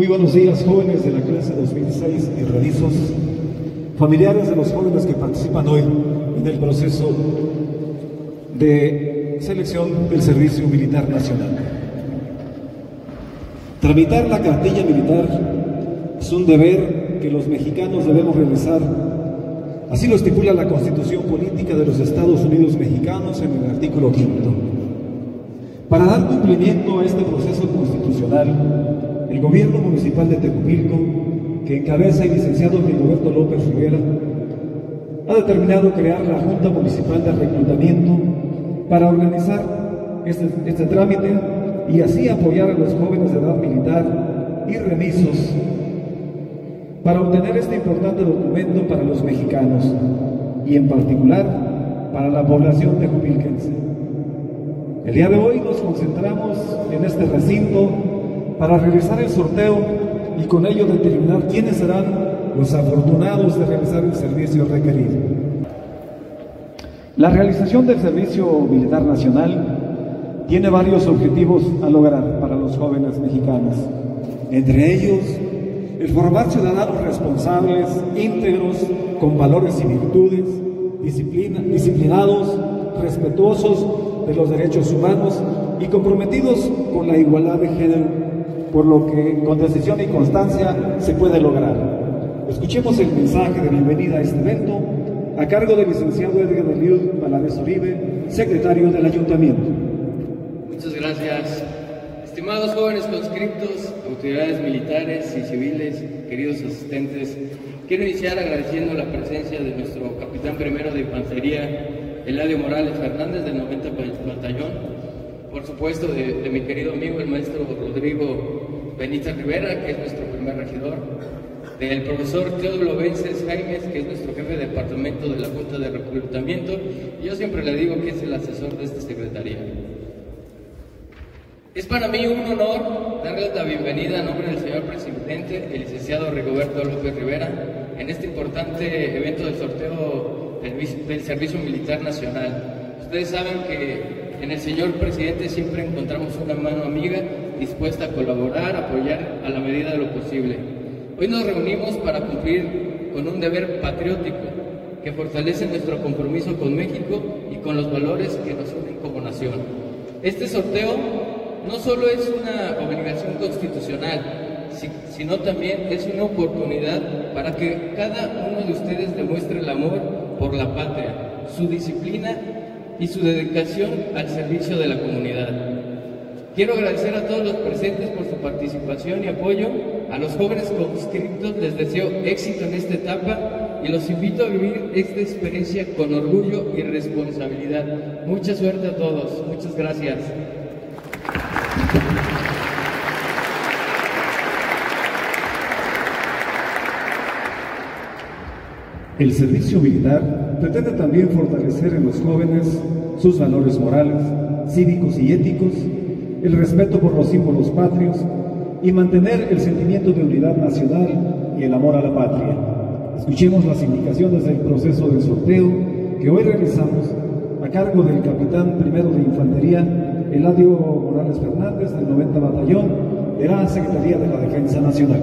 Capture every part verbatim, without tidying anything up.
Muy buenos días, jóvenes de la clase dos mil seis y redizos, familiares de los jóvenes que participan hoy en el proceso de selección del Servicio Militar Nacional. Tramitar la cartilla militar es un deber que los mexicanos debemos realizar. Así lo estipula la Constitución Política de los Estados Unidos Mexicanos en el artículo quinto. Para dar cumplimiento a este proceso constitucional, el gobierno municipal de Tejupilco, que encabeza el licenciado Rigoberto López Rivera, ha determinado crear la Junta Municipal de Reclutamiento para organizar este, este trámite y así apoyar a los jóvenes de edad militar y remisos para obtener este importante documento para los mexicanos y en particular para la población tejupilquense. El día de hoy nos concentramos en este recinto para realizar el sorteo y con ello determinar quiénes serán los afortunados de realizar el servicio requerido. La realización del Servicio Militar Nacional tiene varios objetivos a lograr para los jóvenes mexicanos. Entre ellos, el formar ciudadanos responsables, íntegros, con valores y virtudes, disciplina, disciplinados, respetuosos de los derechos humanos y comprometidos con la igualdad de género, por lo que con decisión y constancia se puede lograr. Escuchemos el mensaje de bienvenida a este evento a cargo del licenciado Edgar Eliud Valadez Uribe, secretario del Ayuntamiento. Muchas gracias. Estimados jóvenes conscriptos, autoridades militares y civiles, queridos asistentes, quiero iniciar agradeciendo la presencia de nuestro capitán primero de infantería, Eladio Morales Fernández, del noventa Batallón, por supuesto de, de mi querido amigo el maestro Rodrigo Benítez Rivera, que es nuestro primer regidor, del profesor Teodulo Vences Jaimes, que es nuestro jefe de departamento de la Junta de Reclutamiento, y yo siempre le digo que es el asesor de esta secretaría. Es para mí un honor darles la bienvenida a nombre del señor presidente, el licenciado Rigoberto López Rivera, en este importante evento del sorteo del, del Servicio Militar Nacional. Ustedes saben que en el señor presidente siempre encontramos una mano amiga dispuesta a colaborar, apoyar a la medida de lo posible. Hoy nos reunimos para cumplir con un deber patriótico que fortalece nuestro compromiso con México y con los valores que nos unen como nación. Este sorteo no solo es una obligación constitucional, sino también es una oportunidad para que cada uno de ustedes demuestre el amor por la patria, su disciplina y su dedicación al servicio de la comunidad. Quiero agradecer a todos los presentes por su participación y apoyo. A los jóvenes conscriptos les deseo éxito en esta etapa y los invito a vivir esta experiencia con orgullo y responsabilidad. Mucha suerte a todos. Muchas gracias. El servicio militar pretende también fortalecer en los jóvenes sus valores morales, cívicos y éticos, el respeto por los símbolos patrios y mantener el sentimiento de unidad nacional y el amor a la patria. Escuchemos las indicaciones del proceso de sorteo que hoy realizamos a cargo del capitán primero de infantería, Eladio Morales Fernández, del noventa Batallón, de la Secretaría de la Defensa Nacional.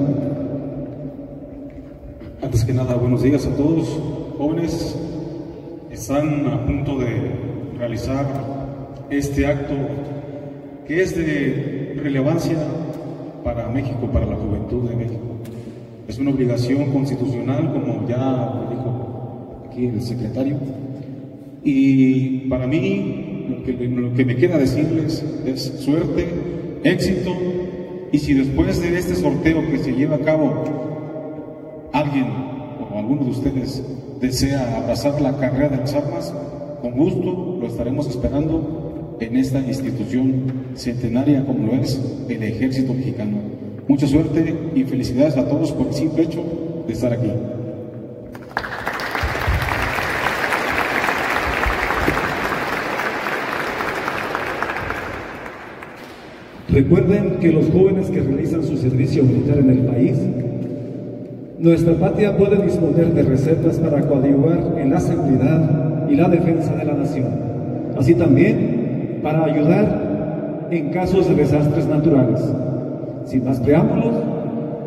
Antes que nada, buenos días a todos. Jóvenes, están a punto de realizar este acto que es de relevancia para México, para la juventud de México. Es una obligación constitucional, como ya dijo aquí el secretario, y para mí lo que, lo que me queda decirles es suerte, éxito, y si después de este sorteo que se lleva a cabo alguien o alguno de ustedes desea abrazar la carrera de las armas, con gusto lo estaremos esperando en esta institución centenaria como lo es el Ejército Mexicano. Mucha suerte y felicidades a todos por el simple hecho de estar aquí. Recuerden que los jóvenes que realizan su servicio militar en el país, nuestra patria puede disponer de reservas para coadyuvar en la seguridad y la defensa de la nación, así también para ayudar en casos de desastres naturales. Sin más preámbulos,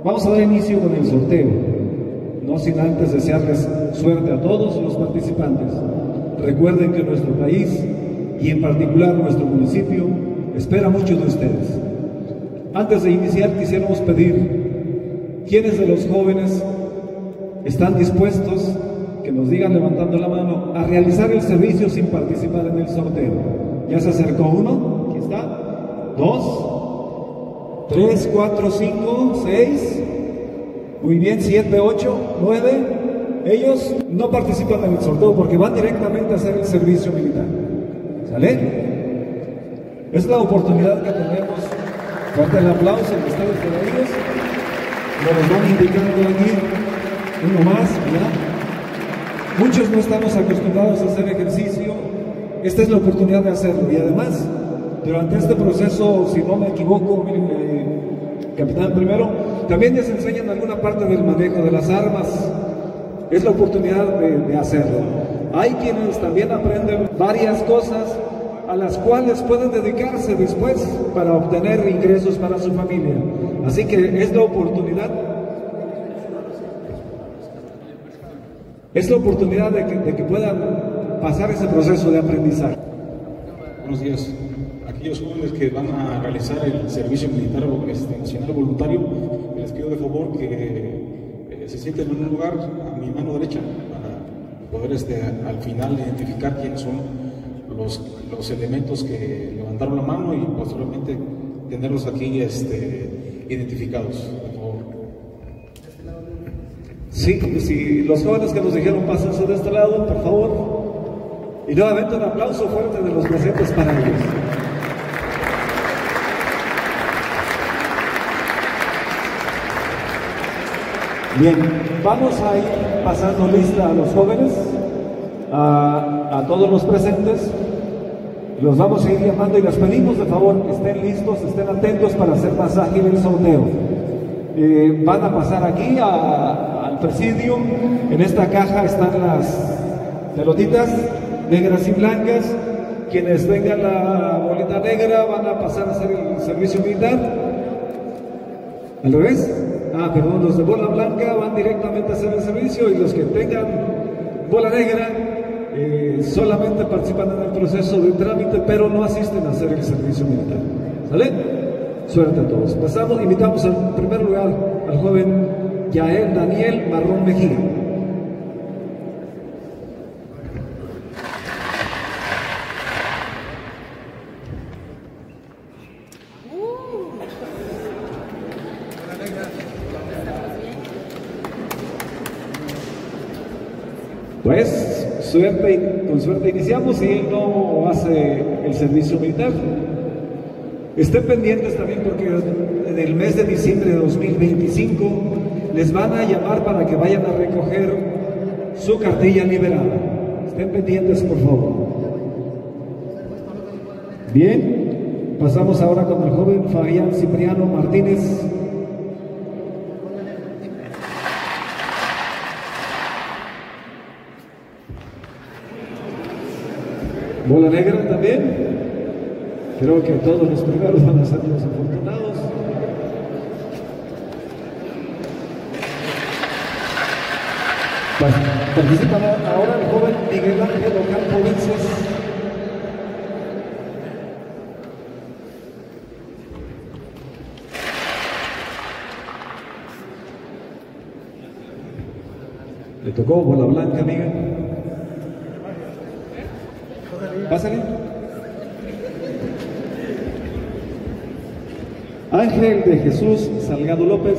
Vamos a dar inicio con el sorteo, no sin antes desearles suerte a todos los participantes. Recuerden que nuestro país, y en particular nuestro municipio, espera mucho de ustedes. Antes de iniciar, quisiéramos pedir, ¿quiénes de los jóvenes están dispuestos, que nos digan levantando la mano, a realizar el servicio sin participar en el sorteo? Ya se acercó uno, aquí está, dos, tres, cuatro, cinco, seis, muy bien, siete, ocho, nueve. Ellos no participan en el sorteo porque van directamente a hacer el servicio militar. ¿Sale? Es la oportunidad que tenemos. Fuerte el aplauso en el estadio de ellos. Nos van indicando aquí uno más, ¿ya? Muchos no estamos acostumbrados a hacer ejercicio. Esta es la oportunidad de hacerlo. Y además, durante este proceso, si no me equivoco, eh, capitán primero, también les enseñan alguna parte del manejo de las armas. Es la oportunidad de, de hacerlo. Hay quienes también aprenden varias cosas a las cuales pueden dedicarse después para obtener ingresos para su familia. Así que es la oportunidad, es la oportunidad de que, de que puedan pasar ese proceso de aprendizaje. Buenos días. Aquellos jóvenes que van a realizar el servicio militar este, nacional voluntario, les pido de favor que eh, se sienten en un lugar a mi mano derecha para poder este, al final identificar quiénes son los, los elementos que levantaron la mano y posteriormente tenerlos aquí este, identificados, por favor. Sí, si los jóvenes que nos dijeron pásense de este lado, por favor. Y nuevamente un aplauso fuerte de los presentes para ellos. Bien, vamos a ir pasando lista a los jóvenes, a, a todos los presentes. Los vamos a ir llamando y les pedimos de favor que estén listos, estén atentos para hacer más ágil el sorteo. Eh, van a pasar aquí a, al presidium. En esta caja están las pelotitas negras y blancas. Quienes tengan la bolita negra van a pasar a hacer el servicio militar. ¿Al revés? Ah, perdón, los de bola blanca van directamente a hacer el servicio y los que tengan bola negra eh, solamente participan en el proceso de trámite, pero no asisten a hacer el servicio militar. ¿Sale? Suerte a todos. Pasamos, invitamos en primer lugar al joven Yael Daniel Marrón Mejía. Pues suerte, con suerte iniciamos y él no hace el servicio militar. Estén pendientes también porque en el mes de diciembre de dos mil veinticinco les van a llamar para que vayan a recoger su cartilla liberada. Estén pendientes, por favor. Bien, pasamos ahora con el joven Fabián Cipriano Martínez. Bola negra también. Creo que todos los primeros van a ser los afortunados. Participa ahora el joven Miguel Ángel Ocampo Vences. Le tocó bola blanca, Miguel. Pásale. Ángel de Jesús Salgado López.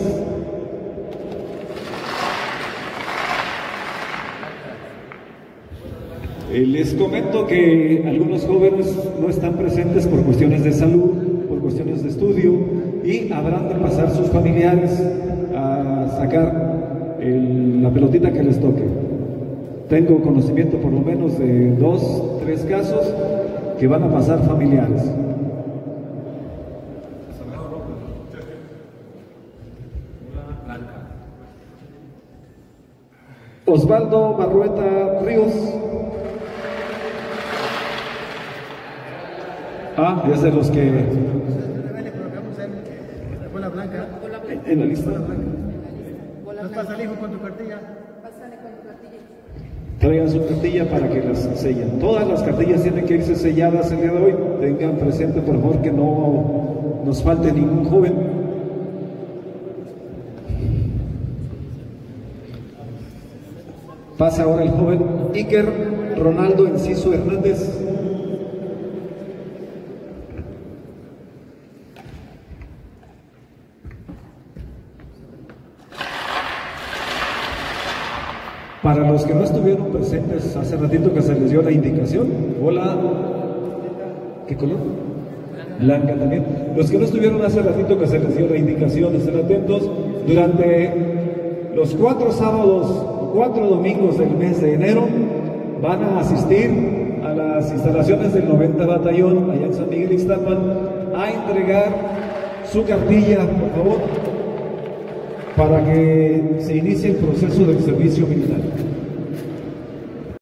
Eh, les comento que algunos jóvenes no están presentes por cuestiones de salud, por cuestiones de estudio, y habrán de pasar sus familiares a sacar el, la pelotita que les toque. Tengo conocimiento por lo menos de dos, tres casos que van a pasar familiares. Osvaldo Barrueta Ríos. Ah, es de los que... Le colocamos en la bola blanca. En la lista. Nos pasa el hijo con tu cartilla. Pásale con tu cartilla. Traigan su cartilla para que las sellen. Todas las cartillas tienen que irse selladas el día de hoy. Tengan presente, por favor, que no nos falte ningún joven. Pasa ahora el joven Iker Ronaldo Enciso Hernández. Para los que no estuvieron presentes hace ratito que se les dio la indicación, hola, ¿qué color? Blanca también. Los que no estuvieron hace ratito que se les dio la indicación, estén atentos, durante los cuatro sábados, cuatro domingos del mes de enero, van a asistir a las instalaciones del noventa Batallón, allá en San Miguel Ixtapan, a entregar su cartilla, por favor, para que se inicie el proceso del servicio militar.